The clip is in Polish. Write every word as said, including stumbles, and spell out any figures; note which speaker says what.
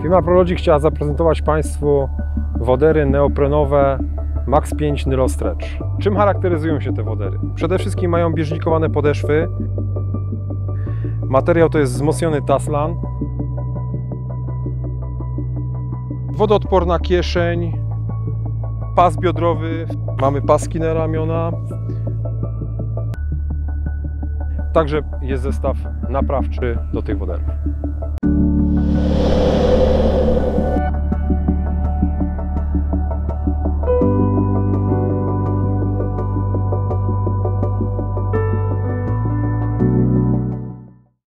Speaker 1: Firma Prologic chciała zaprezentować Państwu wodery neoprenowe Max pięć Nylo Stretch. Czym charakteryzują się te wodery? Przede wszystkim mają bieżnikowane podeszwy. Materiał to jest wzmocniony Taslan. Wodoodporna kieszeń. Pas biodrowy. Mamy paski na ramiona. Także jest zestaw naprawczy do tych woderów.